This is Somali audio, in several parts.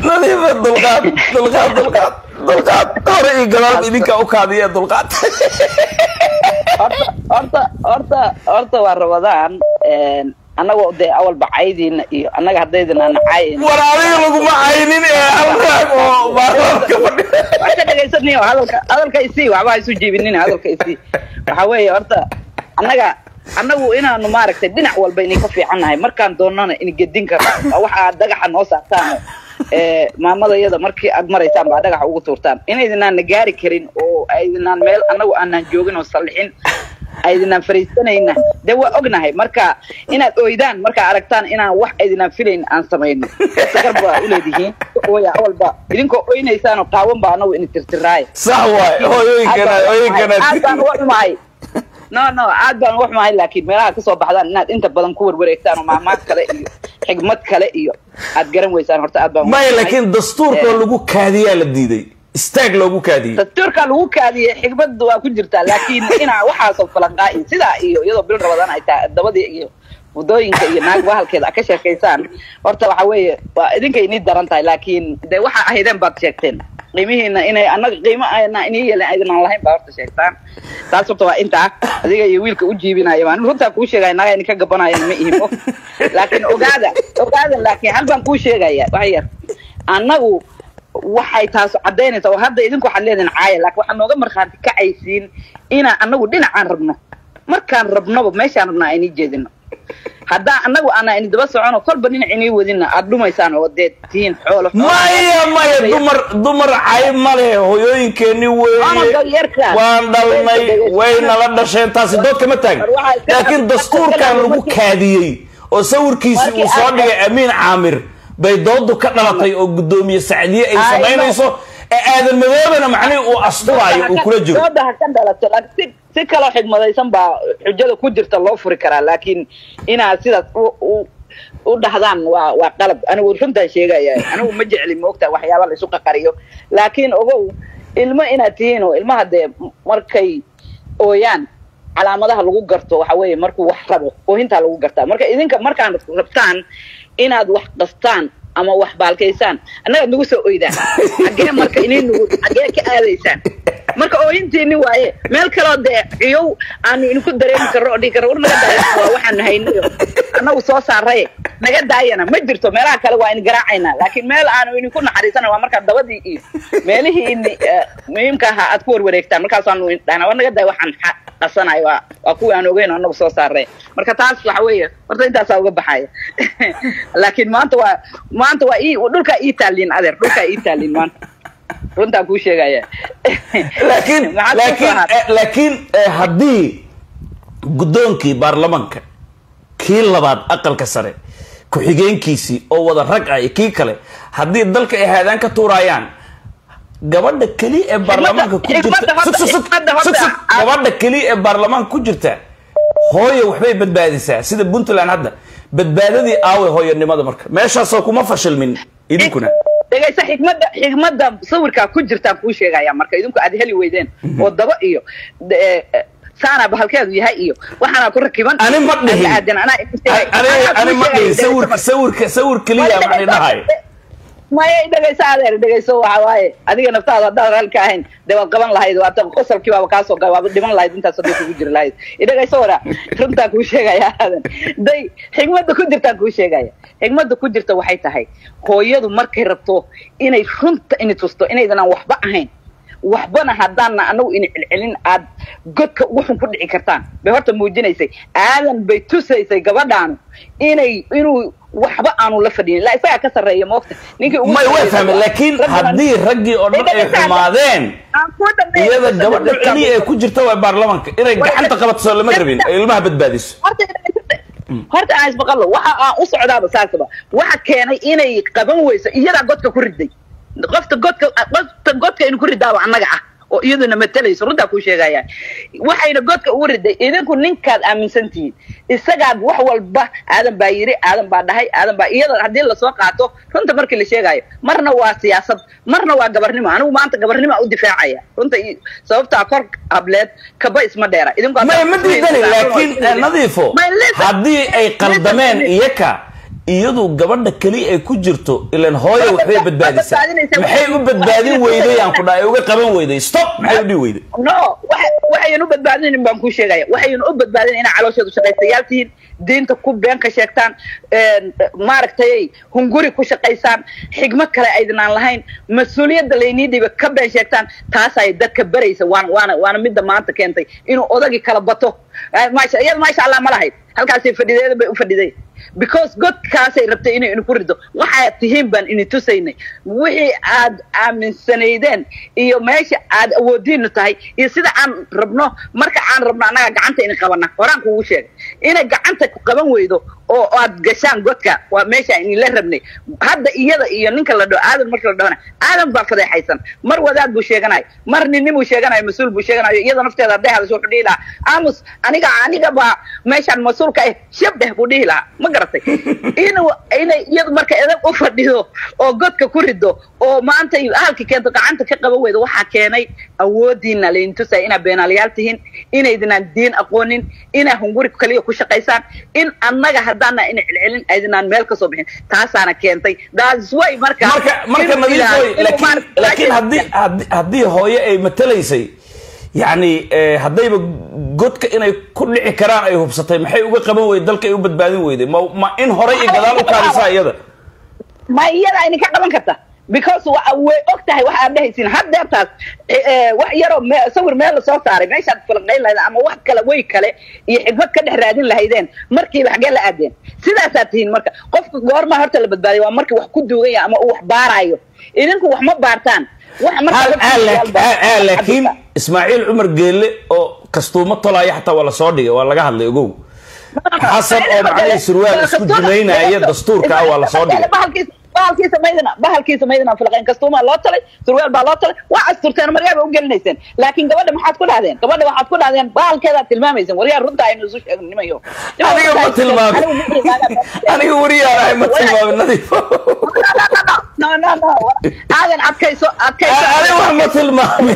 نظيف دلقات قرئي قلال إذنك أكادية دلقات أرتا ورمضان أنا وده أول بعيدين أنا قاعدين أنا عاين وراني لو ما عاينين عشان يسني هذا الكيسي وعبا يسوجيبني هذا الكيسي وحوي أرتا أنا وإنا إنه ما ركت الدنيا أول بيني كفي عنها مركان دوننا إن جدين كذا أو واحد دقح النص تاني ما ماذا يدا مركي أجمر يتام بعد دقح وقطورتان إن إذا نجاري كرين أو إذا نميل أنا وأنا جوجن وصلحين أيدنا فريستنا هنا دوا أجناه مركا إن أويدان مركا عرقتان إن واحد أيدنا فيلين عن سمين تقربوا إلى ديه ويا أول با إذنكو أوين إنسان قاوم بانو إن ترتراي صح واي أوين كنا أنا وقت معي no عاد بنروح معي لكن ما كسب بحدان ناد أنت بدن كور وريكتان ومع كلا حكمت كلا عاد جرم ويسان هرت عاد ما لكن دستور كله كهدية للديدي استاج لو كهدية دستور كله كهدية حكمت دوا كجرتا لكن أنا وحاسب فلقاء سيدا يلا بين رمضان عيتا دبدي ودوين كي ناق وهل كذا كشر كيسان هرت وحوي إذن كي ندرنتها لكن ده وح هيدن بتشكتين قيمه إن أنا قيمة أنا إني اللي أيضا الله يبارك شيطان تاسبت وأنت هذيك يويلك وجيبنا يمان رنتا كوشة جاي ناقي نكجب بنا يعني مئيمه لكن أقعد لكن هل بنكوشة جاي وهي أنا وحي تاس عدينا سو هذا إذنكو حلينا عايل لكن وحنا نقدر مرخان كعيسين أنا ودينا عن ربنا مركان ربنا بمشي عن ربنا عيني جدنا هذا أنا إني دبست عنه كل بنين عيني ودينا أدلو ما يسان وديت تين حول ما هي دمر عيب ماله هو يمكن وان دلني وين لنا شيء تصدق كم تاني لكن دستور كان لو كاديي وصور كيسي وصادق أمين عامر بيضادو كنلطي أو قدومي سعدية أي سمينيسو هذا المذهب معني وأسطوري وكل جرو هذا كان دلت si kala xigmadaysan baa xujada ku jirta loo furi karaa laakiin ina sidaas u dhahdaan waa qalab anigu runta sheegaya anigu ma jecli moogta waxyaabo la isu qariyo laakiin ogow ilmo ina tiino ilmaha de markay ooyaan calaamadaha lagu garto waxa weeye markuu wax rabo oohinta lagu gartaa marka idinka markaan rabtaan inaad wax qastaan ama wax baalkaysaan anaga nagu soo ooydaan agee marka inay nagu agee ka aadaysaan marka ooyintiini waaye meel kale oo ciyow aan inku dareemi karo dhig karo naga daayana waxaan haynayo anagu soo saaray naga daayana ma jirto meelaha kale waa in garaacayna laakiin meel aan inku naxariisana waa marka dabadii iyo meelihii muhiimka ah aad ku warwareegtaan markaas aan dhaana waa naga daay waxaan qasanayo waa kuwa aan ogeyn anagu soo saaray marka taas waxa weeye horta intaas uga baxaya laakiin maanta waa dhulka Italian adeer dhulka Italian maanta runta ku sheegaya laakiin hadii gudoonkii baarlamaanka kii labaad aqalka sare ku xigeenkiisi oo wada rag ah kii kale hadii dalka ay haadaan ka tuurayaan gabadha kali ee baarlamaanka ku jirta gabadha kali ee baarlamaanka ku jirta hooyo waxbay badbaadisaa sida Puntland hadda badbaadadii aaway hooyanimada marka meeshaas kuma fashilmin idinkuna dagaysa xigmada sawirka ku jirta ku sheegaya marka idinku aad heli weydeen oo daba iyo saana bahalkeedu yahay iyo waxana ku rakiban ani ma dhihin sawir kaliya ma dhahay ما يدقيس هذا يدقيس هو عواي هذه نفتح هذا الكاهن ده قبل لايد وقصر كيوا وكاسو قوا دمن لايد أنت صدق كوجر لايد يدقيس هو فرنتا كوشة يا هذا ده حكمة كوجر تكوشة جاية حكمة كوجر توحيتها هاي هو يدو مركه ربطه إنه فرنت إنه توستو إنه إذا وحبا هين وحبنا هدانا أنو إن العلن عاد قد وحن كل عكرتان بهرت موجنا يسي عالم بيتوسي يسي قبضان إنه وحبا أنو لفدين لا يسايا كسر رأي موقت ما يوافهم لكن هدي رجي أرنق حمادين إذا قبض الكلية كجرتوا برلمانك إنه حتى قبض صلى المغربين المها بدبادس هرت عايز بقله وح أصعد هذا سالفة واحد كان إنه قبض ويسا إيجا قدك كردي قفت قدك إنه كل دعوة عن نجعة ويدنا مثلي ردا كل شيء جاي وحين قدك ورد إذا كن نكاد أمين سنتين السجاد وحول به آدم بايري آدم بعدها آدم بايري هذه اللي سوقعته كنت مركل اللي شيء جاي مرنا وسياسة مرنا وجبرني ما أنا وما أنت جبرني ما أودي فاعية كنت سوف تعكر قبلت كبا اسمه ديرة ما يمدي ذلك لكن نظيفه هذه أي قلدمان يكا iyadu gabadha kali ay ku jirto ilaan hooyo waxay badbaadisay maxay u badbaadin weyday aan ku dhaay uga qaban weyday stop maxay u dhii weyday no waxaynu badbaadin baan ku sheegaya waxaynu u badbaadin in calooshoodu shaqaystayaal tihiin diinta ku been ka sheegtaan maaragtay hunguri ku shaqaysaan xigmad kale aydnaan lahayn mas'uuliyadda leenidiiba ka been sheegtaan taas ay dadka baraysa waana midda maanta keentay inuu odagi kala bato maasha Allah ma lahayd halkaasay fadhideeda bay u fadhiday because godkaasay rabtay inay inu ku rido waxaad tihiin baan ini tusaynay wixii aad aaminsanaydeen iyo meesha aad awoodiinu tahay iyo sida aan rabno marka aan rabno annaga gacanta in qabana horaan kuugu sheegay inay gacanta ku qaban weydo oo aad gashaan godka waa meesha in la rabnay hadda iyada iyo ninka la dhaw aadan marka la dhawna aadan baa fadeexaysan mar wadaad buu sheeganay mar ninnimu sheeganay mas'uul buu sheeganay iyada nafteeda hadday hadasho wuxuu dhihi lahaa aamus aniga baa meeshaan mas'uulka ah shabdeh buu dhihi lahaa ma garatay inay iyadu marka edab u fadhido oo godka ku rido oo maanta halkii keento gacanta ka qaban weydo waxaa keenay awoodiina laydin tusaya inaad beenaalayaal tihiin inaydinaan diin aqoonin inaa hunguri kaliya ku shaqaysaan in annaga haddaana ina celcelin aydinaan meel ka soo bixin taasaana keentay that's why marka laakiin haddii hooyo ay matalaysay يعني هديبا قدك إنه كل عكران أيه بسطي محي وقبل ويد دلك أيه بدبادين ويده ما إن هري قدام وكارثة يده ما يلا إني كمان كتا because وقتها واحد ده يصير حد يبتاز واحد يرى صور ميل صوت عارف ما يشاد في القيل هذا أما واحد كلا ويك كلا يحبك كده رادين لهيدين مركي بحاجة لقدين سيدا ساتين مركا قف جوار ما هرت اللي بدبادي ومركي وحكود دوغية أما وح بارعيو إنكم وح ما بارتان لكن إسماعيل عمر قال لي كستومة طلع حتى ولا صادق ولا قاعد اللي يقول حسب معي سروال اسكو جنينة هي الدستور كا ولا صادق bahalkiisa maydana filqeen kastuuma loo talay surweel baa loo talay waa asturteen maryaaba u gelinayseen laakiin gabadha maxaad ku dhahdeen bahalkeeda tilmaamaysan waryaa runta aynu isu sheegnimayo aniga ma tilmaamin aniga waryaa ma tilmaamin nadiif no aadan adkayso aniga wax ma tilmaamin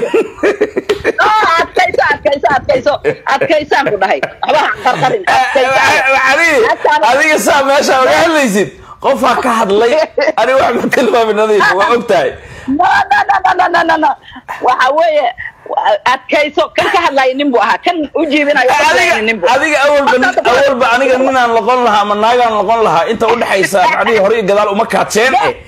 adkaysaan ku dhahay waxba qarqarin adiga saa meesha uga hadlaysid قفها كحد لي أنا واحد من كلمة من هذه وقتها لا وحوي أتكيسو كحد لي نبوها كان أجيبنا هذه أول بعنيك إننا نلقون لها من ناقة نلقون لها أنت قلت حيسا بعدين هوري قدال ومك هاتشين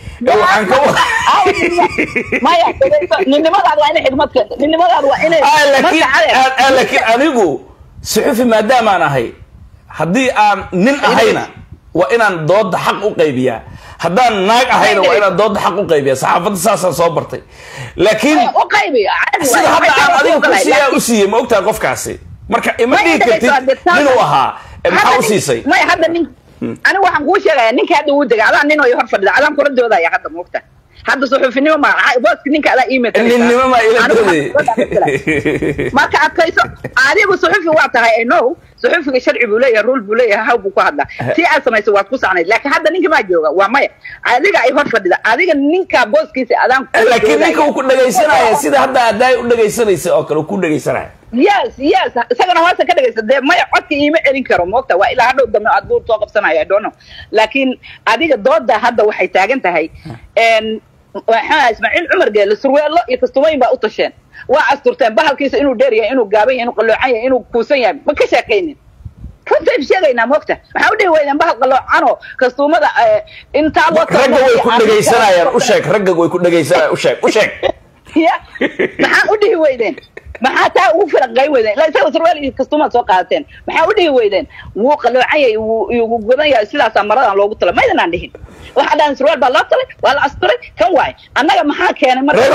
ما يحتاج نماذج وين حكمتك نماذج وين لكن أنيقو صحفي ما دام أنا هي هدي نن أهينا وإن ضد حق قيبية هذا ناق أهينا وإن ضد حق قيبية صحافة ساسا صبرتي لكن قيبية هذا أنا كل شيء ما أكتر قف كاسي مركا إما دي كتير نوها محاوسيسي ما هذا نين أنا واحد نقول شيء نين كهذا ودك على نينو يحفظ على كل ده يا هذا مكتر هذا صحفي نيو ما بس نينك على إيميل نينو ما إلى ما كأكيسو عادي بصحفي وقتها إنه صحفي الشرعي بوليه الرول بوليه هاو بكو هذا في أسماء سوات كوسانة لكن هذا نينك ما جوجا وما عادي قاعد يحفظ ده عادي نينك بس كيس أدم لكن نينك وكل جيسنا يا سيد هذا داي وكل جيسنا يسأكل وكل جيسنا yes سكنا هذا كده جيس ده ما يقعد إيميل إنكره موقته وإلى هذا قدام الدور توقف سنة يا دونه لكن عادي الضد ده هذا وحيتاج أنت هاي إن إسماعيل عمر قال السروال لا يكستومين بقى أطشين وعسترتين بهالكيس إنه داري إنه جابين إنه قلوعية إنه كوسين ما كشاكين كنت في شيء غير موقته حاولي وين بهالقلوعانه كستومة أنت رجع ويكون جيسنا يا وشك رجع ويكون جيسنا وشك يا ما حاولي وين ما حتى وفرق جاي وين لا يسوي سروال كستومة سوقاتين ما حاولي وين وقلوعية وجبنا سلاسة مرة لو قلت له ما إذا عندهن واحد عن سروال باللاطلي ولا أسطري كم واي أنا ما حاك يعني مرة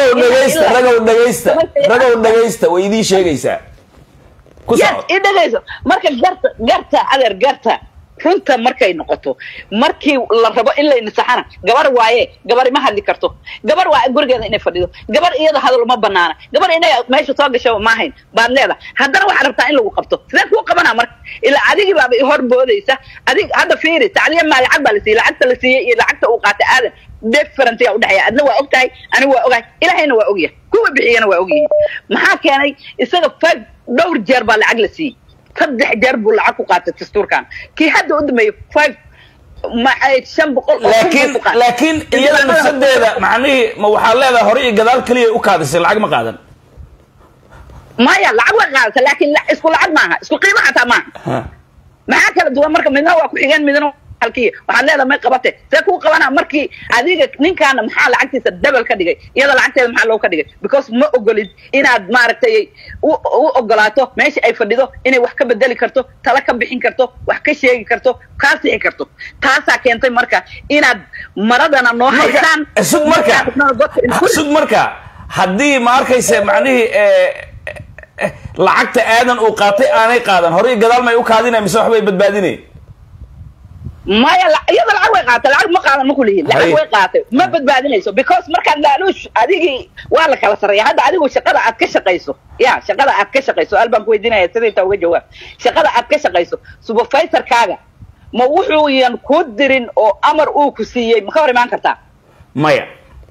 رجعوا النجيستا ويدي شيء جيسا يس إيه جيسا مركز جرتا على جرتا كنت مركي نقطه مركي الربا إلا إن سحنا جبر وايه جبر ما حد ذكرته جبر وايه جرجع إنه فريده جبر إيه هذا ما بنانا جبر إنه ما يشتاق شو ما هين بعد لا هذا واحد ربطان له وقفته ذاك وقفنا مرك إلا عادي بقى يهرب بوديسه عادي هذا فيري تعليم ما يعبى لسي لعبت لسي لعبت أوقات هذا different يا ودحيا أنا وأوقتي أنا وأوقي إلى هنا وأوقيه كم بحي أنا وأوقيه ما حكى يعني يصير فرق دور جرب العقل سي صدح جرب العقل قاتل تستور كان كي حد قدمي 5 ما أي شن بقول لكن إذا نفسد هذا معني ما وحال هذا هري جدال كليه وكادس العق ما قادن ما يا العق وقالت لكن لا اسكو العق معها اسكو قيمة حتى معها معها كلا دوام مركب من هو كحيان من halkii waxa leedahay may qabatay see ku qabana markii adiga ninkaana maxaa lacagtiisa double ka dhigay iyada lacagteeda maxaa loo ka dhigay because ma ogolid inaad maaragtay u ogolaato meesha ay fadhido inay wax ka bedeli karto tala ka bixin karto wax ka sheegi karto ka sii karto taasa keentay marka inaad maradana noo haysaan sug marka hadii ma arkayse macnaheedu lacagta aadan uu qaatay aanay qaadan hore gadaal may u kaadinay mise waxbay badbaadinay ما يلا العق وقعت العق ما قال ما كلين العق وقعت ما بدبادينيسو because marka laaluush adigi waa la kala sareeyay hadda adigu shaqada aad ka shaqeyso shaqada aad ka shaqeyso alban ku weydiinaya sidii uga jawaab shaqada aad ka shaqeyso supervisor kaaga ma wuxuu yan ku dirin oo amar uu ku siiyay ma ka hor imaan kartaa maya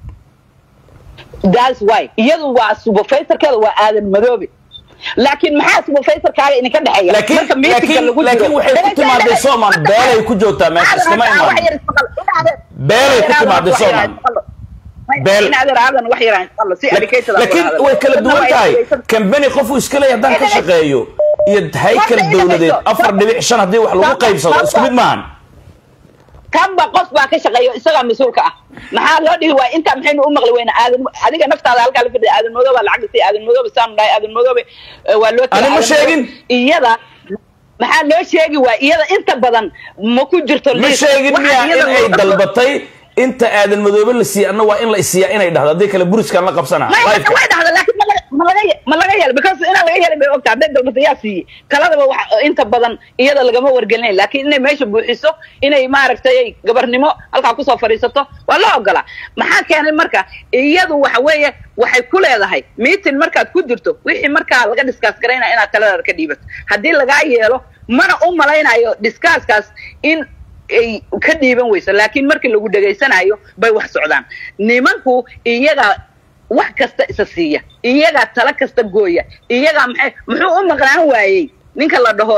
that's why iyadu waa supervisor kada waa aadan madoobe لكن ما حاسب فيصل كاغا إنك دحية لكن waxay ku timaaday Soomaan beelay ku joogtaa meesha iskama imaan beelay ku timaaday Soomaan beel ina raadan wax yaraan qalla si adkeeytada laakiin way kala duwan tahay company qof uu iska leeyahay hadan ka shaqeeyo iyo haykal dawladeed 4.5 hadii wax lagu qaybsado isku mid maahan كم بقص باك شقيو إسقى مسؤول كأ محل هذه هو أنت محين أمغلي وين آدم هذيك نفط على هالكلام في آدم الموضوع العقل في آدم الموضوع بسام لا آدم الموضوع والوقت أنا مش شايفين إياه محل ليش شيء هو إياه أنت بدن ما كنت جرت مش شايفين يا إن أي دلبطي أنت آدم الموضوع اللي سي أنا وإن لا يسيا إن أي ده هذيك البروس كان لقب سنة واحد هذا لكن ما لقيه because أنا لقيه اللي بيوقت عدد السياسي كلام أنت بدن إياه اللي جمهور ورجلين لكن إنه ماشي بحسه إنه ما عرفت أي جبرنمو ألقى قصة فريسته ولا أقلا ما حد كان المركة إياه وحويه waxay ku leedahay meeting markaad ku dirto wixii markaa laga discuss gareynaa inaad talada ka dhiibato hadii laga yeelo mana u malaynayo discusskaas in ay ka dhiiban weyso laakiin markii lagu dhageysanayo bay wax socdaan nimanku iyaga wax kasta isa siiya iyaga tala kasta gooya iyaga muxuu u maqnaan waayay ninka la dhaho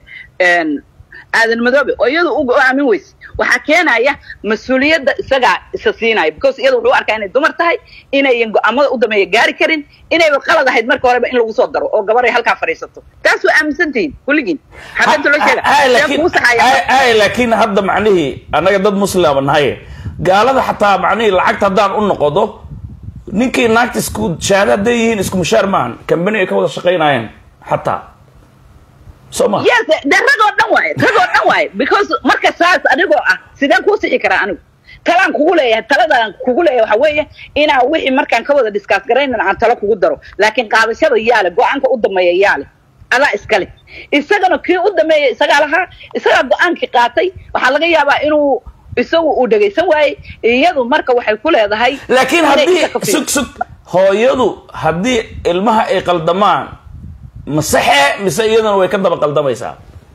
aadan madoobe oo iyadu u go'aamin weyso waxa keenaya mas'uuliyadda isaga isa siinay because iyadu wuxuu arkaa inay dumar tahay inay go'aamada u dameeyo gaari karin inay qalad ahayd marka hore in lagu soo daro oo gabar ay halka fariisato taas waa aaminsantiin kulligiin hadda loo sheega laakiin hadda macnaheedu anaga dad muslim nahay gaalada xataa macnaheedu lacagta hadaan u noqdo ninkii naagta isku shahaadada yihiin isku mushaar maan company ay ka wada shaqeynayaan xataa Soma. Yes, the ragoo way because marka saas adigoo sidaan ku sixi karaa anigu talaan kugu leeyahay taladan kugu leeyahay waxa weeye ina wixii markaan ka wada discuss gareynana aan tala kugu daro laakiin qaadashada yaale go'aanka u dameeya yaale ala iskale isagana kii u dameeya isaga laha isaga go'aankii qaatay waxa laga yaabaa inuu isagu u dhageysan waayay iyadu marka waxay ku leedahay laakiin hadii sug hooyadu hadii ilmaha ay qaldamaan مسحة مسيدنا ويكذب قلدميسا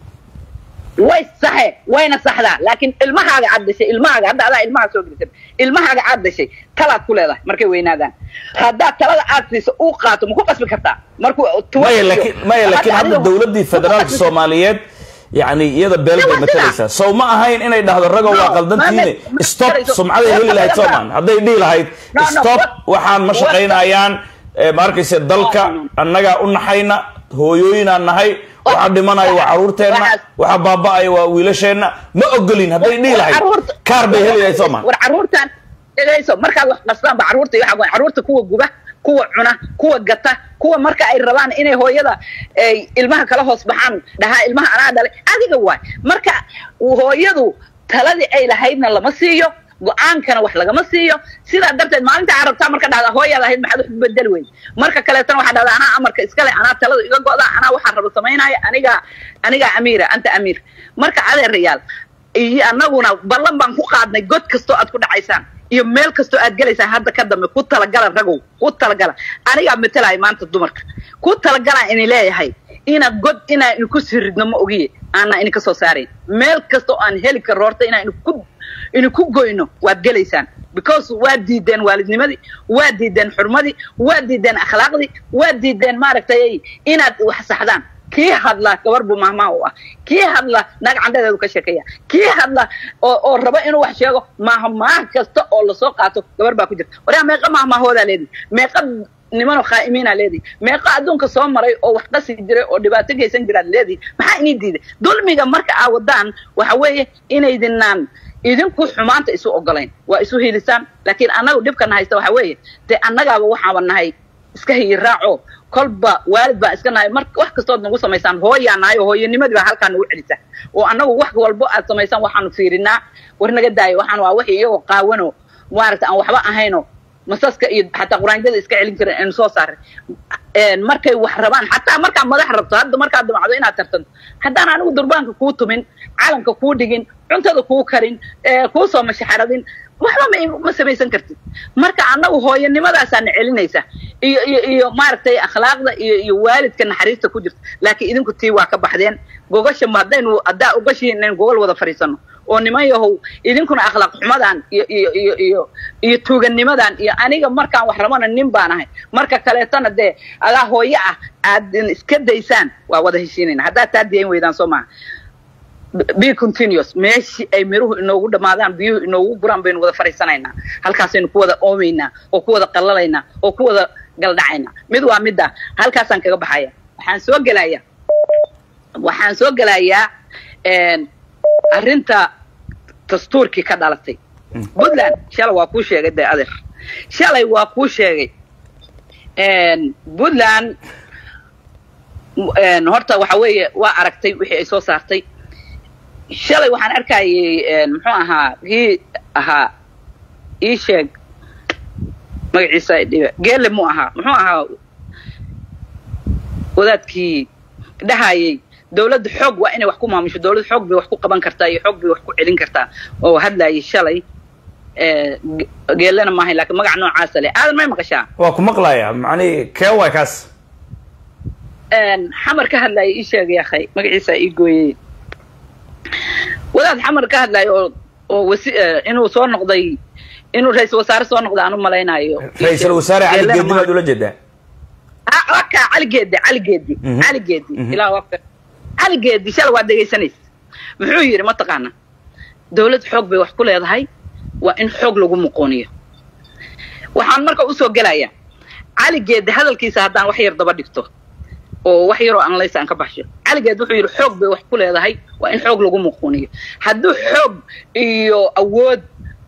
ويصحة وين صحدا لكن المها قاعد شيء المها قاعد هذا المها سوق جسم المها قاعد شيء ثلاث كل هذا مركي وين هذا هذا ثلاث عادس أوقات ومكوكس بكرتا مركو ما لكن هذا الدولة دي فدرال الصوماليات يعني يدا بيلد مثلثة سو ما هين إن إذا هذا الرجل وقلدن تيني ستوب سمعة هي اللي هيتسمعن هذا يدي لهاي ستوب وحن مشقين أيان ماركيس الدلكة النجا ونحينا hooyooyina nahay waxa dhimanayo waa caruurteena waxa baaba'ay waa wiilasheena ma ogolin haday dhiilahay kaar bay helayay Soomaan war caruurtan eedayso marka wax qasban ba caruurta waxa caruurta kuwa guba kuwa cuna kuwa gata kuwa marka ay rabaan inay hooyada ay ilmaha kala hoos baxaan dhaha ilmaha anaa dhalay adiga waay marka hooyadu taladii ay lahaydna lama siiyo go'aankana wax laga ma siiyo sida darteed maalinta arabta marka dhacda hooyada ahayd maxaad u bedel weyn marka kale tan waxa dhacda ana amarka iska leh ana talada iga go'da ana waxa rabo sameeynaya aniga amiira anta amiir marka adeer riyaal iyo anaguna ballan baan ku qaadnay god kasto aad ku dhacaysaan iyo meel kasto aad galaysaan hadda ka dambe ku talagala ragow ku talagala aniga metelay maanta dumarka ku talagala in leeyahay ina god ina ku siridno ma ogiye ana in ka soo saareen meel kasto aan heli karo horta ina ku goyno waad galaysaan because waad diideen waalidnimadii waad diideen xurmadii waad diideen akhlaaqdii waad diideen maaragtay inaad wax saxdaan كي هذلا كبربو مهما هو كي هذلا ناق عندها ذو كشكية كي هذلا أو ربع إنه وحشيء مهما كسته أو لسوقاته كبربا كجت ولا ميقا مهما هو ذا لدي ميقا نمانو خائمين على ميقا أدون كسوم مري أو وحقس يجري أو دباتك يسنجر على ما حقني دي دول ميقا مركا عودان وحوي إنه يدنان idinku xumaanta isu ogoleen waa isu hilisaan laakiin anagu dhibkana haysta waxa weeye de anagaaba waxaan nahay iska hiiraaco kolba waalid baa iska nahay marka wax kastood nagu sameeysan hooyanahay hooyanimadii baa halkaan ugu celisa oo anagu wax walba aad sameeysan waxaanu fiirinaa war naga daayo waxaan waa wixii iyagu qaawano maaragta aan waxba ahayno masaska iyo xataa quraanjada iska celin kareen in soo saaray markay wax rabaan xataa marka madax rabto hadda marka damacdo inaad tartanto haddaan anigu durbaanka ku tumin calanka ku dhigin cuntada ku karin ku soo mashaxaradin waxba ma sameeysan kartid marka anagu hooyanimadaas aan celinaysa iyo maaragtay akhlaaqda iyo waalidka naxariista ku jirta laakiin idinku tii waa ka baxdeen gogasha maadaynu adaa ugashiineen gogol wada fariisano oo niman yahow idinkuna akhlaaq xumadan iyo tuuganimadan iyo aniga markaan wax rabana nin baan ahay marka kaleetana de aga hooyo ah aad iska daysaan waa wada heshiinayna hadda taa diin weydaan Soomaa be continuous meeshi ay miruhu inoogu dhamaadaan biyuhu inoogu guraan baynu wada fariisanaynaa halkaasaynu ku wada oomeynaa oo ku wada qallalaynaa oo ku wada galdhacaynaa mid waa midda halkaasaan kaga baxaya waxaan soo gelayaa arrinta dastuurkii ka dhalatay Puntland shalay waa ku sheegay adeer shalay waa ku sheegay Puntland horta waxa weeye waa aragtay wixii ay soo saartay shalay waxaan arkayay muxuu ahaa ii sheeg magaciisa geelle mu ahaa muxuu ahaa wadaadkii dhahayay dawladda xoog waa inay wax ku maamusho dawladda xoog bay wax ku qaban kartaa iyo xoog bay wax ku celin kartaa oo hadlayay shalay geellena maahay laakiin magac noocaas leh aadan may maqashaa waa ku maqlayaa macni kee waa kaas xamar ka hadlayay ii sheeg yaa akhay magaciisa ii gooyay wadaad xamar ka hadlay oo inuu soo noqday inuu ra'iisul wasaare soo noqday aanu malaynayo ra'iisul wasaare Ali Geedi ma dula jeedaa waka Ali Geedi ilaa waqti Ali Geedi shal waa dhageysanaysa muxuu yiri ma taqaana dawlad xoog bay wax ku leedahay waa in xoog lagu muqooniyo waxaan marka u soo gelayaa Ali Geedi hadalkiisa haddaan wax yar daba dhigto oo wax yar oo aan leeysan ka baxsho Ali Geedi wuxuu yiri xoog bay wax ku leedahay waa in xoog lagu muqooniyo hadduu xoog iyo awood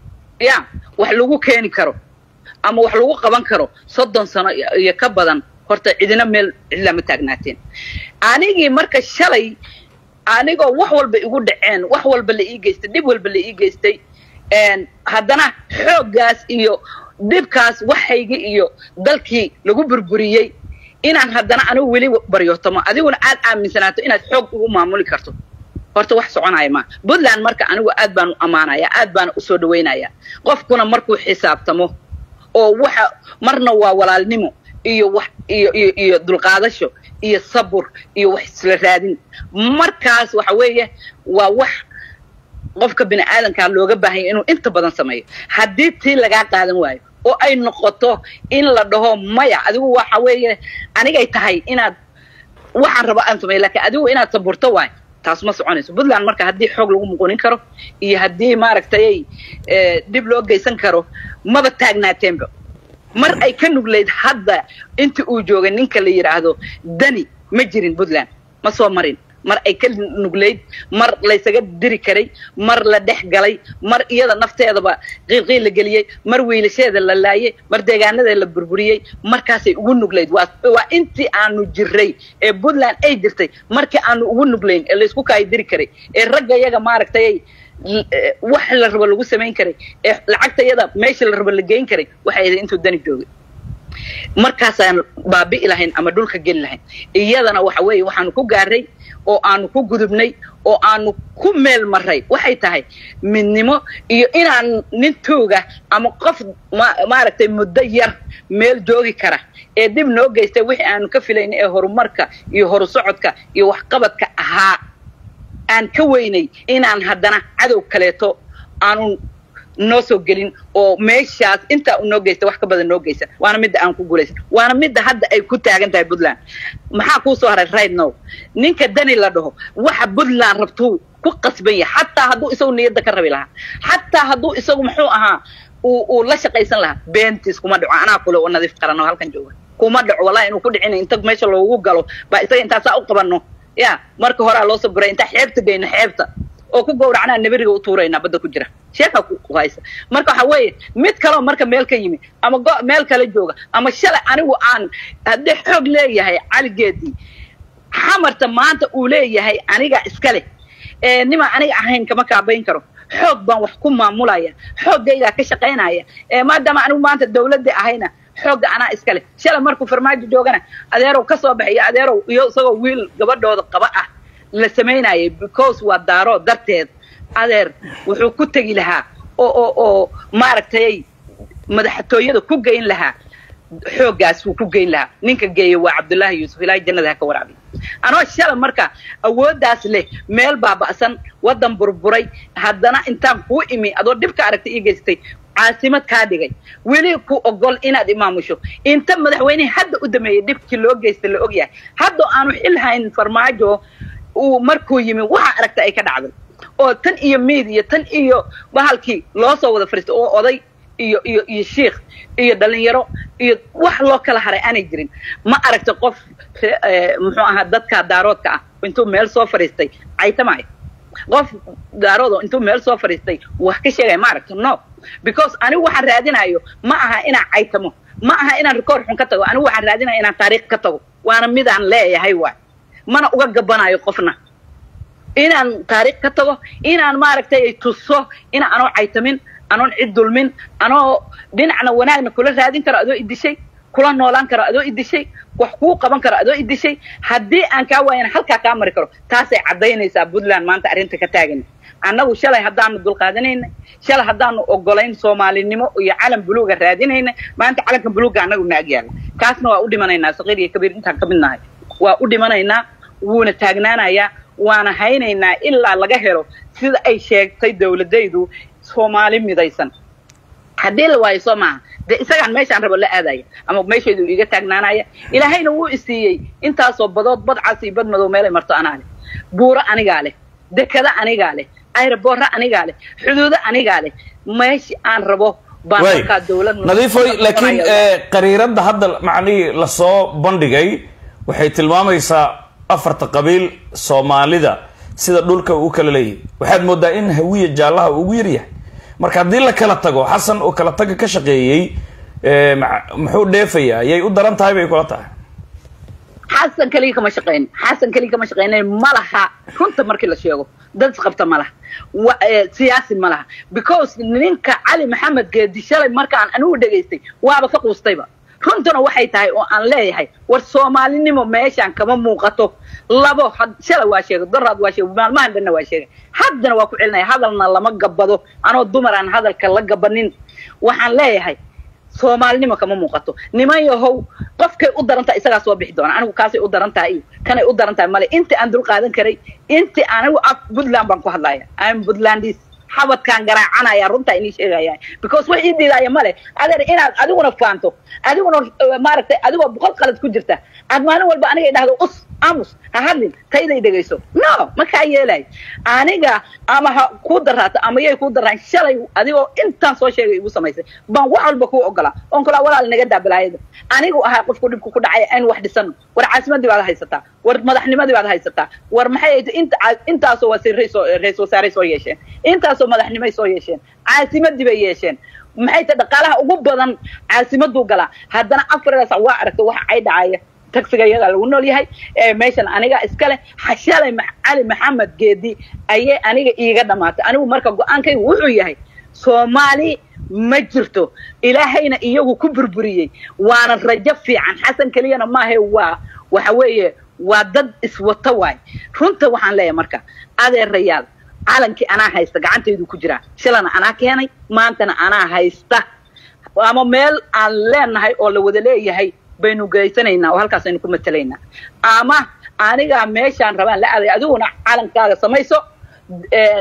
wax lagu keeni karo ama wax lagu qaban karo 30 sano iyo ka badan horta cidina meel illa ma taagnaateen anigii marka shalay anigoo wax walba igu dhaceen wax walba la ii geystay dib walba la ii geystay haddana xooggaas iyo dibkaas waxaygi iyo dalkii lagu burburiyay inaan haddana anigu weli baryootamo adiguna aad aaminsanaato inaad xoog ugu maamuli karto horta wax soconaya ma Puntland marka anigu aad baan u amaanaya aad baan u soo dhaweynaya qofkuna markuu xisaabtamo oo waxa marna waa walaalnimo iyo wax iyo dulqaadasho iyo sabr iyo wax isla raadin markaas waxa weeye waa wax qofka bini aadanka looga baahan yahay inuu inta badan sameeyo hadii tii laga qaadan waayo oo ay noqoto in la dhaho maya adigu waxa weeye anigay tahay inaad waxaan raba aan sameeyo laakiin adigu inaad saburto waay taas ma soconayso Puntland marka hadii xoog lagu muqonin karo iyo hadii maaragtay dib loo geysan karo maba taagnaateen mar ay ka nugleed hadda inta uu joogay ninka la yiraahdo Dani ma jirin Puntland ma soo marin mar ay ka nugleed mar la isaga diri karay mar la dhex galay mar iyada nafteedaba qiiqii la galiyay mar wiilasheeda la laayay mar deegaanada la burburiyay markaasay ugu nugleed waa intii aanu jiray ee Puntland ay jirtay markii aanu ugu nugleyn ee la isku kaay diri karay ee ragga iyaga maaragtay wax la rabo lagu sameyn karay ee lacagta iyada meesha la rabo la geyn karay waxay ahayd intuu Dani joogay markaas aan baabi ilahayn ama dhulka gal lahayn iyadana waxa weeye waxaan ku gaaray oo aanu ku gudubnay oo aanu ku meel maray waxay tahay midnimo iyo inaan nin tooga ama qof maaragtay muddo yar meel joogi kara ee dib noo geystay wixii aanu ka filaynay ee horumarka iyo horusocodka iyo wax qabadka ahaa aan ka weynay inaan haddana cadow kaleeto aanu نوسو جلين أو ماشيات أنت نوجيست واحد كبر نوجيست وأنا مد أنكو جوليس وأنا مد هذا أي كنت أجنت أي بدلان ما حكوا صهر رايد نو نينك دني لده واحد بدلان ربطوه قصبية حتى هدو يسوون نيد ذكر لها حتى هدو يسوون محوها ولا شقيسن لها بنتس كما دعوا أنا أقوله ونظيف قرنا هالكن جوا كما دعوا والله إنه كل عين أنت ماشي لو وقالوا بقى أنت سأقبلنه يا مركو هرا لو صبر أنت حبت بين حبت أو كجور عنا النبي وطورينا بدك كجرا شايفها كويس مركو حوي ميت كلام مركو مالك يمي أما جا مالك للجوجا أما الشلة أنا وأنا هدي حق لي هي على جدي حمرت ما أنت أولي هي أنا جا إسكالي نما أنا أهين كما كابين كرو حب وحكومة مولايا حب جيدا كشقينايا ما دام أنا ما أنت الدولة دي أهينا حب أنا إسكالي شلا مركو فرماج جوجنا أديرو كسب بحيا أديرو يوصلوا ويل قبل ده قبأ لسميناي because ودارو درتيد أدير وحكوت لها أو ماركتي مدحتويده كوجين لها حوجاس وكوجين لها نينك جاي وعبد الله يوسف لا جنة هكا ورابي أنا الشلة مركا أود داس له ميل بابا أصلا ودم بربري هدنا إنتام هو إمي أدور دبك عرفت إيجستي عاصمة كاديجي ولي كو أقول إن الإمام شو أنت مدحويني حد قدامي دبك اللي جست اللي أجيا حد أنا حلها إن فرماجو ومركو يمي وح عرفت أي كدعبل أو تن يميدي تن بهالكي لا صوّد فرست أو أضي iyo sheekh iyo dhalinyaro iyo wax loo kala haray aanay jirin ma aragto qof muxuu ahaa dadka daaroodka ah intuu meel soo fariistay aytamay qof daaroodo intuu meel soo fariistay wax ka sheegay ma aragto no because anigu waxaan raadinayo ma aha inaan aytamo ma aha inaan record xun ka tago anigu waxaan raadinayo inaan taariikh ka tago waana mid aan leeyahay waa mana uga gabanayo qofna inaan taariikh ka tago inaan ma aragtay tuso inaan anoo aytamin أنا عدل من أنا ديننا وناجنا كل هذين كرا أدو إدي شيء كلنا نولان كرا أدو إدي شيء وحقوق كمان كرا أدو إدي شيء هدي أنك وين حلقة كاميرا كرو تاسع عدين يسابود لان ما أنت أرنت كتاجن أنا وشلا هدان الدول قادنين شلا هدان أقولين سومالي نمو يعلم بلوغ الرادين هنا ما أنت علم بلوغ عنا وناجيال كاسنا وأودي منا الناس غير كبير أنت كملنا وأودي منا هنا ونتاجنا يا وأنا هنا إلا لجهره سيد أي شيء سيد دولة ديدو Somali midaysan hadii la waayo Soomaa de isagaan meeshaan rabo la aadaya ama meesheedu iga taagnaanaya ilaahayna wuu isiiyay intaas oo badood badcaas iyo bad madow meel ay marto anaale buura aniga leh dekada aniga leh airport aniga leh xuduud aniga leh meesh aan rabo baan ka dawlad nadiifoy laakiin qariirada hadda macni la soo bandhigay waxay tilmaamaysaa afarta qabiil Soomaalida sida dhulka uu kala leeyahay waxaad moodaa in hawiye jaalaha ugu yar yahay marka hadii la kala tago xasan oo kala taga ka shaqeeyay muxuu dheefayaa yay u daran tahay bay kula tahay xasan kaliya kama shaqeynay malaha runta markii la sheego dad qabta malaha siyaasi malaha because ninka Ali Maxamed Geedi shalay markaan anigu dhageystay waaba ka quustayba runtuna waxay tahay oo aan leeyahay war Soomaalinimo meeshan kama muuqato labo shala waa sheegay darad waa sheegay maalmahan dhanna waa sheegay haddana waa ku celinay hadalna lama gabado anoo dumar aan hadalka la gabanin waxaan leeyahay Soomaalinimo kama muuqato niman yahow qofkay u darantaa isaga soo bixi doona anigu kaasay u darantaa iyo kanay u darantaa male inta aan dul qaadan karay inta anigu af Puntland baan ku hadlaaya I'm Puntlandis حبت كان جرعنا يا رنتا إني شيء يعني because وحيد دي لا يمله أدري إن أديكون فانتو أديكون ماركت أديكون بقول خلت كجرته أدمانه والبانية ده قص أمس ههلين كيدا يدقيسو no ما كأي لاي أنا جا أما كودرات أما يكودرات شلي أديكون إنت سوى شيء يبص ما يصير بنوعل بكو أقلا أنقلا ولا النجدة بلايد أنا جو هاقف كود عي أن واحد سنة ورعاسمة دي على هاي ستا ورمدحني ما دي على هاي ستا ورمحيت أنت سوى رئيس وساري سويشين أنت سو مدحني ما يسويشين عاصمة دي بيشين maxay tadaqalaha ugu badan caasimadu gala hadana afar sawa aragto wax ay dhacay taxiga iyaga lagu nool yahay meeshan aniga iskale xashalay Ali Maxamed Geedi ayay aniga iiga dhamaatay anigu marka go'aankay wuxuu yahay Soomaali ma jirto ilaahayna iyagu ku burburiyay waana rajo fiican xasan kaliyana ma ahay waxa weeye waa dad iswata waay runta waxaan leeyahay marka adeerayaal عالنك أنا هايستا قعنتي دو كجرا شلنا أنا كياني ما أنتنا أنا هايستا وأما ميل عن لين هاي أول ودلي هاي بينو جايسنينا وهالكاسين يكون مثلينا أما أنا جا ماشان ربان لا أدونا عالن كذا سميسو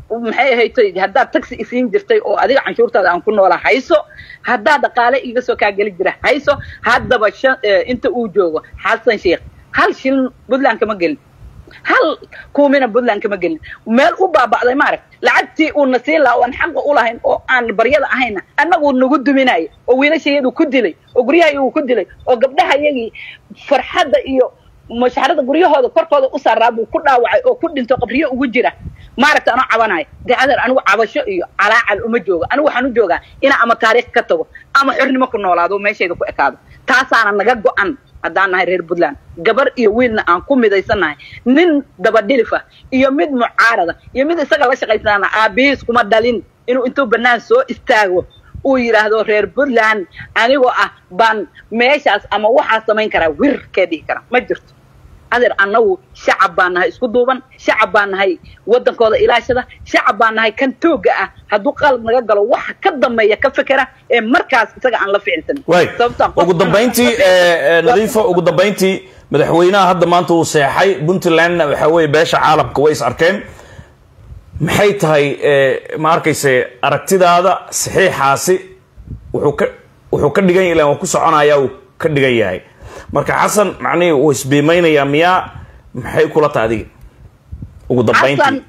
maxay ahayd haddaad taxi isiin jirtay oo adiga canshuurtaada aan ku noolaa hayso haddaad dhaqaale iga soo kaa geli jira hayso haddaba inta uu joogo xasan sheekh hal shilin Puntland kama gelin hal kuumina Puntland kama gelin meel u baaba'day maarag lacagtii uu nasiin lahaa aan xaq u lahayn oo aan baryada ahayna annagu nagu duminay oo wiilashayadu ku dilay oo guryaha uu ku dilay oo gabdhahayagii farxadda iyo mashaarada guryahooda korkooda u saaraabu ku dhaawacay oo ku dhinto qabriyo ugu jira maaragta ana cabanay dacadar anigu cabasho iyo calaacal uma jooga anigu waxaan u joogaa ina ama taariikh ka tago ama xornimo ku noolaado meeshayda ku ekaado taasaana naga go'an haddaan nahay reer Puntland gabar iyo wiilna aan ku midaysanahay nin dabadhilifa iyo mid mucaarada iyo mid isaga la shaqaysana aabiis kuma dhalin inuu intuu banaan soo istaago uu yiraahdo reer Puntland anigoo ah baan meeshaas ama waxa samayn kara wirkeedii kara ma jirto adeer annagu shacab baan nahay isku duuban shacab baan nahay wadankooda ilaashada shacab baan nahay kan tooga ah hadduu qalad naga galo waxa ka dambeeya ka fikira ee markaas isaga aan la ficilsan ugu dambeyntii nadiifo ugu dambeyntii madaxweynaha hadda maanta uu seexay Puntland waxa weey beesha caalamka way is arkeen maxay tahay ma arkayse aragtidaada saxiixaasi wuxuu ka dhigan yahay ku soconaya uu ka dhigan yahay marka xasan macni uu isbiimeynaya miya maxay kula taadiga ugu dambeyntii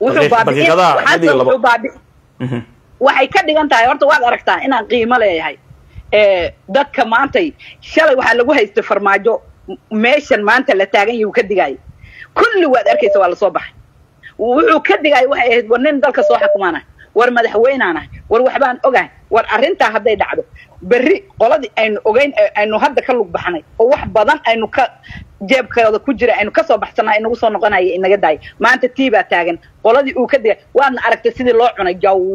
waxay ka dhigan tahay horta waad aragtaa inaan qiimo leeyahay dadka maantay shalay waxa lagu haystay farmaajo meeshan maanta la taagan yahay ka digay kulli waad arkaysaa waa la soo baxay wuxuu ka digay waxay ahayd war nin dalka soo xukumaana war madaxweynaana war waxbaan ogahay war arinta haday dhacdo berri qoladii aynu ogeyn aynu hadda ka lug baxnay oo wax badan aynu ka jeebkooda ku jira aynu ka soo baxsanay inagu soo noqonaya inaga daay maanta tiiba taagan qoladii uu ka digay waana aragtay sidii loo cunay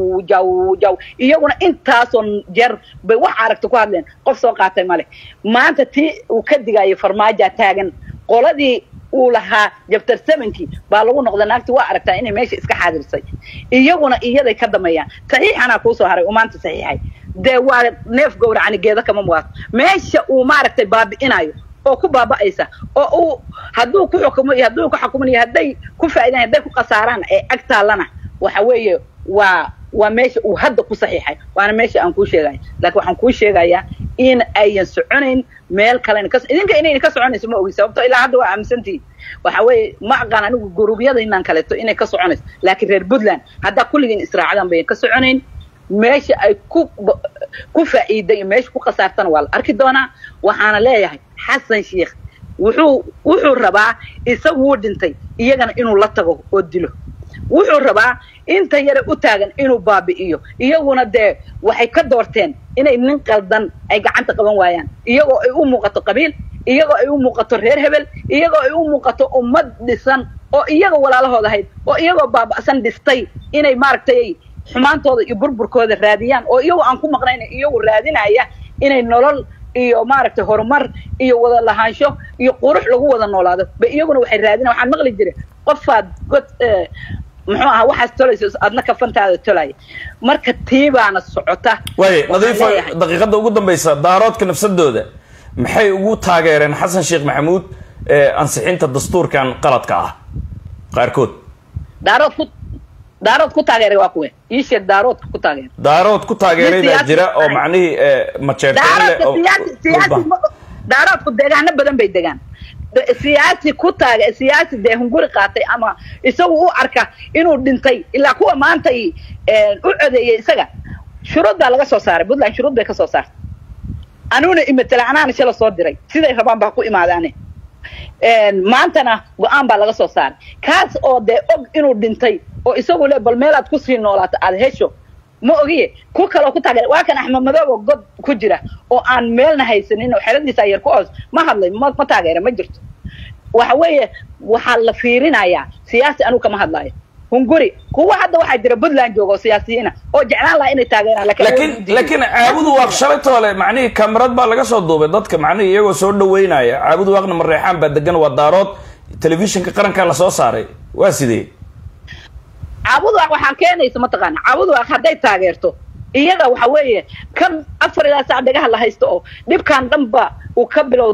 jaw iyaguna intaasoo jeer bay wax aragtay ku hadleen qof soo qaatay male maanta tii uu ka digay farmaajo taagan qoladii uu lahaa jabtar 70 baa lagu noqday naagti waa aragtaa inay meesha iska xaadirsay iyaguna iyaday ka dameeyaan saxiixana ku soo haray maanta saxiixay de waa neef gowracani geeda kama muwaad meesha uu maaragtay baabi'inayo oo ku baaba'aysa oo uu hadduu ku xukumo iyo hadduu ku xukumo haday ku faa'iidaan haday ku qasaaraan ee agtaalana waxa weeye waa meesha uu hadda ku saxiixay waana meesha aan ku sheegay laakiin waxaan ku sheegayaa in ayan soconayn meel kale idinka inay ka soconayso ma ogi sababtoo ilaa hadda waa aaminsantii waxa weeye ma aqaan anigu gurubyada inaan kaleeto inay ka soconayso laakiin reer Puntland hadda kulligeen israacadaan bay ka soconayn meesha ay ku faa'iiday meesha ku qasaartan waa arki doona waxaana leeyahay xasan sheekh wuxuu rabaa isagu dhintay iyagana inuu la tago oo dilo wuxuu rabaa inta yare u taagan inuu baabi'iyo iyaguna de waxay ka doorteen inay nin qaldan ay gacanta qaban waayaan iyagoo ay u muuqato qabiil iyagoo ay u muuqato reer hebel iyagoo ay u muuqato ummad dhisan oo iyaga walaalahooda ahayd oo iyagoo baaba'san dhistay inay maaragtay xumaantooda iyo burburkooda raadiyaan oo iyagoo aan ku maqnayn iyagu raadinaya inay nolol iyo maaragtay horumar iyo wada lahaansho iyo qurux lagu wada noolaado ba iyaguna waxay raadinayaan waxaan maqli jiray qofaad god muxuu ahaa waxaas tolayso adna ka fantaada tolay marka tiibaana socota way nadiifo daqiiqada ugu dambaysa daaroodka nafsadooda maxay ugu taageereen xasan sheekh maxamuud ansixinta dastuurkan qaladka ah qaarkood daarood ku taageeray waa kuwe ii sheeg daarood ku taageeray baa jira oo macnihii ma jeerteen daaroodku deegaano badan bay degaan siyaasi ku taageeray siyaasi de hunguri qaatay ama isagu u arka inuu dhintay ilaa kuwa maanta u codeeyay isaga shuruudda laga soo saaray Puntland shuruud bay ka soo saartay anuna imatalaanana shala soo diray siday rabaan baa ku imaadaane maantana go'aan baa laga soo saaray kaas oo de og inuu dhintay oo isagu le bal meelaad ku sii noolaato aad hesho ma ogiye ku kale ku taageeray waa kan Axmed Madoobe god ku jira oo aan meelna haysanin oo xiradiisa yar ku hoos ma hadlay ma taageeray ma jirto waxa weeye waxa la fiirinayaa siyaasi anu kama hadlaayo hunguri kuwa hadda waxa jira Puntland joogo siyaasiyiina oo jeclaan la inay taageeraan laakiin caabudu waa shalaytoole macnii kamarad baa laga soo duubay dadka macnii iyagoo soo dhaweynaya caabudu waaqna mareexaan baa degan waa daarood telefishinka qaranka la soo saaray waa sidee caabudu waxaan keenaysa ma taqaan caabudu haday taageerto iyaga waxa weeye kan 4 ilaa 7 dhagaha la haysto oo dibkan dhanba uu ka bilowday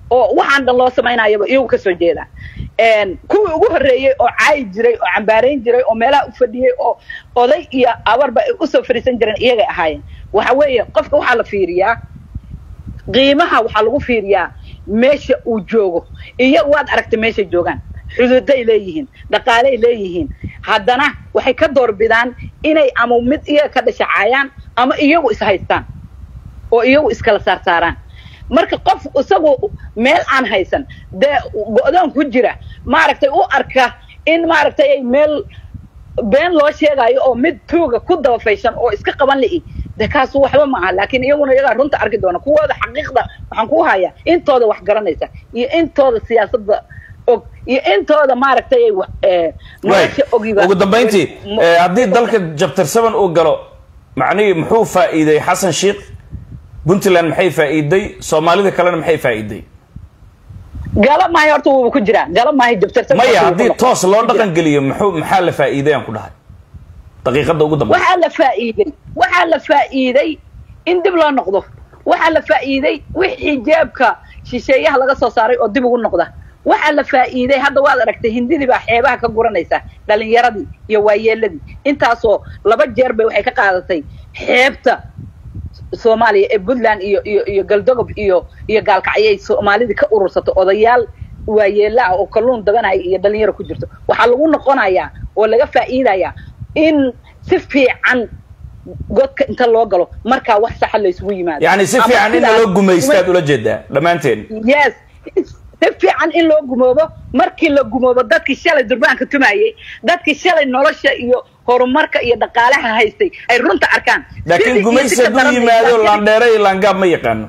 oo waxaan dhan loo samaynayaba iyagu ka soo jeeda kuwii ugu horreeyey oo caayi jiray oo cambaarayn jiray oo meelaha u fadhiyey oo oday iyo abarba ay usoo fariisan jireen iyagay ahaayeen waxa weeye qofka waxaa la fiiriyaa qiimaha waxaa lagu fiiriyaa meesha uu joogo iyagu waad aragtay meeshay joogaan xuduuday leeyihiin dhaqaaley leeyihiin haddana waxay ka doorbidaan inay ama mid iyaga ka dhashacaayaan ama iyagu is haystaan oo iyagu iskala saarsaaraan marka qof isagu meel aan haysan dee go'doon ku jira maaragtay u arka in maaragtay ay meel been loo sheegayo oo mid tuuga ku dabafaysan oo iska qaban li'i de kaas waxba ma aha laakiin iyaguna iyagaa runta arki doona kuwooda xaqiiqda waxaan ku hayaa intooda wax garanaysa iyo intooda siyaasadda og iyo intooda maaragtay nolosha ogiba ugu dambayntii haddii dalka Chapter 7 uu galo macnihii muxuu faa'iiday xasan sheekh puntland maxay faa'iiday soomaalida kalena maxay faa'iiday gala maayo horta wuu ku jiraa gala maayo Chapter 7 maya haddii toos loo dhaqan geliyo maxaa la faa'iiday aan ku dhahay daqiiqada ugu dambaysa waxaa la faa'iiday in dib loo noqdo waxaa la faa'iiday wixii jeebka shisheeyaha laga soo saaray oo dib ugu noqda waxaa la faa'iiday hadda waad aragtay hindidii baa xeebaha ka guranaysa dhalinyaradii iyo waayeeladii intaasoo 2 jeer bay waxay ka qaadatay xeebta Soomaaliya ee Puntland iyo Galdogob iyo Gaalkacyo Soomaalida ka urursato odayaal waayeela oo kalluun dabanay iyo dhalinyaro ku jirto waxa lagu noqonayaa oo laga faa'iidayaa in si fiican godka inta loo galo marka wax sax la isugu yimaado yani si fiican in loo gumaystaad ula jeedaa dhamaanteen yes si fiican in loo gumoobo markii la gumoobo dadkii shalay durbaanka tumayay dadkii shalay nolosha iyo horumarka iyo dhaqaalaha haystay ay runta arkaan laakiin gumaysta duu yimaado laandheeray laangaab ma yaqaano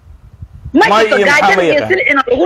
ma gaajada iyo silcina lagu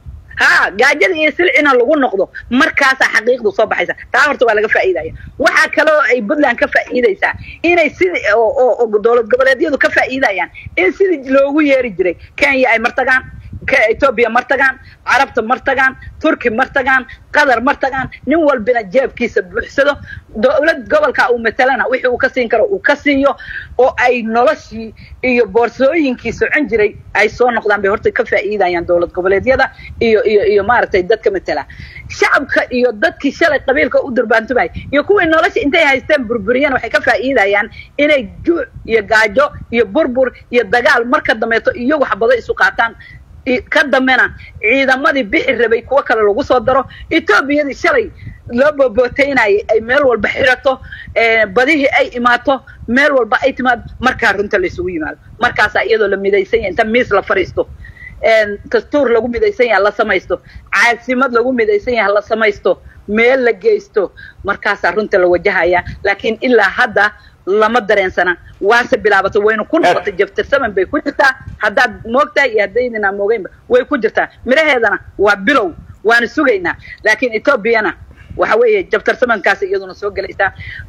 gaajada iyo silcina lagu noqdo markaas xaqiiqdu soo baxaysa taa horta waa laga faa'iidaya waxa kale oo ay Puntland ka faa'iidaysaa inay sidii oo dawlad goboleedyadu ka faa'iidayaan in sidii loogu yeeri jiray Kenya ay martagaan Ethiopia martagaan Arabta martagaan Turki martagaan Qatar martagaan nin walbina jeebkiisa buuxsado dawlad gobolka uu metelana wixii uu ka siin karo uu ka siiyo oo ay noloshii iyo boorsooyinkii socon jiray ay soo noqdaan bay horta ka faa'iidayaan dawlad goboleedyada iyo maaragtay dadka metela shacabka iyo dadkii shalay qabiilka u durbaantumay iyo kuwii nolosha intay haysteen burburiyeen waxay ka faa'iidayaan inay juuc iyo gaajo iyo burbur iyo dagaal marka dameeto iyagu xabado isu qaataan ka damena ciidamadii bixi rabay kuwa kale lagu soo daro Ethiopia shalay loo booboteynay ay meel walba xirato badihii ay imaato meel walba ay timaad marka runta la isugu yimaado markaas iyadoo la midaysan inta miis la fariisto dastuur lagu midaysan yahay la samaysto caasimad lagu midaysan yahay la samaysto meel la geysto markaas runta la wajahaya laakiin ilaa hadda lama dareensana waase bilaabato waynu ku noqotay Chapter 7 bay ku jirtaa haddaad moogtahay iyo haddaydina moogaynba way ku jirtaa miraheedana waa bilow waana sugaynaa laakiin Ethiopiana waxa weeye Chapter 7 kaas iyaduna soo galaysaa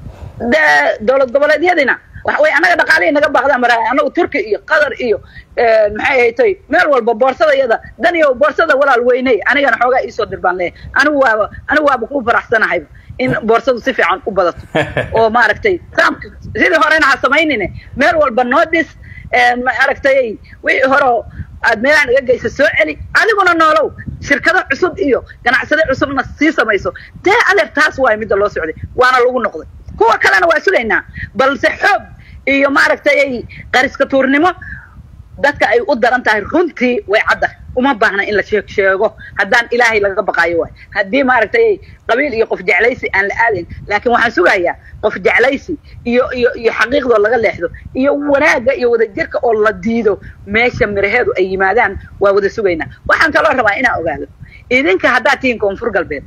dawlad goboleedyadina waxa weeye anaga dhaqaale naga baaqda maraa anagu Turki iyo Qatar iyo maxay haytay meel walba boorsada daniyo boorsada walaal weynay anigana xoogaa ii soo dirbaan anigu waaba ku faraxsanahay in boorsadu si fiican u badato oo maaragtay sidii horena ha samaynine meel walba noodis maaragtay wixii hore aad meelaha naga geysa soo celi adiguna noolow shirkado cusub iyo ganacsade cusubna sii samayso dee adeer taas waa mid loo socday waana lagu noqday kuwa kalena waa sugaynaa balse xoog iyo maaragtay qariska tuurnimo dadka ay u daran tahay runtii way cadda uma baahna in la sheego haddaan ilaahay laga baqaayo waay haddii maaragtay qabiil iyo qof jeclaysi aan la aadin laakiin waxaan sugayaa qof jeclaysi iyo xaqiiqdo laga leexdo iyo wanaaga iyo wadajirka oo la diido meesha miraheedu ay yimaadaan waa wada sugaynaa waxaan kaloo rabaa inaan ogaado idinka haddaad tihiin koonfur galbeed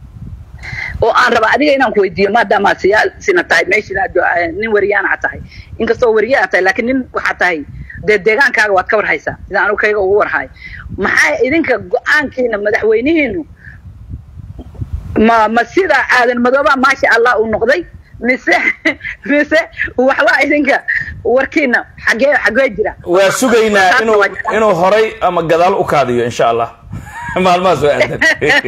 oo aan rabaa adiga inaan ku weydiiyo maadaama siyaasina tahay meeshina nin wariyaana tahay inkastoo wariyaa tahay laakiin nin waxaa tahay deegaankaaga waad ka warhaysaa sida anu kayga ugu warhaay maxaa idinka go'aankiina madaxweynihiinu ma sida aadan madooba maasha Allah uu noqday mise waxba idinka warkiina xagee jira waa sugaynaa inuu horay ama gadaal u kaadiyo insha Allah maalmaha soo aadan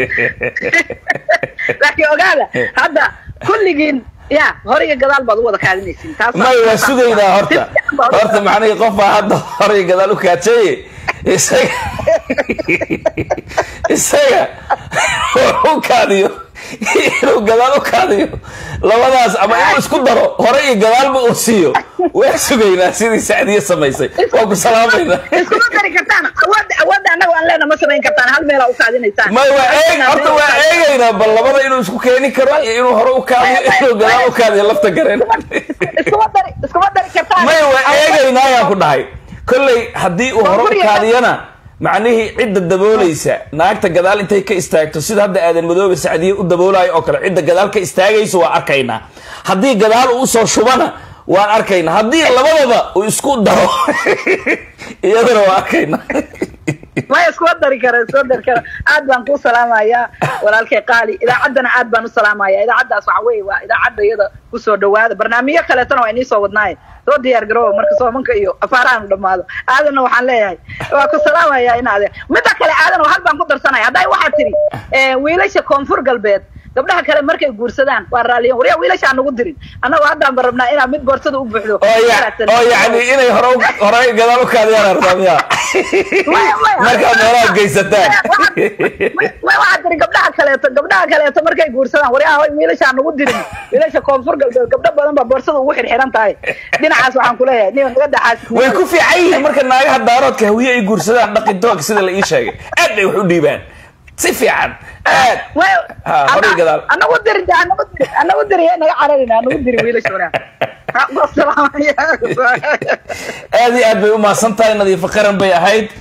laakiin ogaada hadda kulligiin يا هوري قدال بعض وضع كادنيسين ما يسوقي إذا هرتا معني قفا هذا هوري قدال وكاتشي isaga u kaadiyo inuu gadaal u kaadiyo labadaas ama inuu isku daro hore iyo gadaalba uu siiyo waa sugaynaa sidii Sacdiye samaysay waa ku salaamayna isku dari kartaan awood anagu aan leena ma samayn kartaan hal meel u kaadinaysaan ma horta waa eegayna bal labada inuu isku keeni karo iyo inuu hore u kaadiyo inuu gadaal u kaadiyo lafta gareen isku dari kartaan ma waa eegayna ayaan ku dhahay kolley haddii uu hore u kaadiyana macnihii cidda daboolaysa naagta gadaal intay ka istaagto sida hadda aadan madoobe Sacdiye u daboolayo oo kale cidda gadaal ka istaagayso waa arkaynaa haddii gadaal uu soo shubana waan arkaynaa haddii labadaba uu isku daro iyadana waa arkaynaa ما يسكت دري كرا عاد بنقول سلام يا ولا الك قالي إذا عدنا عاد بنو سلام يا إذا عدى صعوي وإذا عدى يدا كسر دواد برنامج كلا تنا وإني صوتناي تو ديار جرو مركز منك إيو أفاران دم هذا إنه حلاه وكل سلام يا إن هذا متى كلا عاد وحال بنقول درسنا هذا واحد تري ويلش كونفور قلبت gabdhaha kale markay guursadaan waa raaliyo wariya wiilasha aan ugu dirin anagu hadda barabnaa inaan mid boorsada u buuxdo oo yaani inay hore gadaal u kaadiyaan ardaamiya marka meelaha geysataan waxa tiri gabdhaha kaleeto markay guursadaan wariya wiilasha aan ugu dirin wiilasha koonfur galbeed gabdha badan ba boorsada ugu xirxiran tahay dhinacaas waxaan ku leeyahay nin naga dhaxaas way ku fiican yihiin marka naagaha daaroodka hawiye ay guursadaan dhaqidooga sida la ii sheegay aad ay wax u dhiibaan si fiican aad hore gadaal أنا ودري أنا عارفين أنا ودري ويلا شو أنا هذه أبي وما سنتين هذه فقرا بيا هيد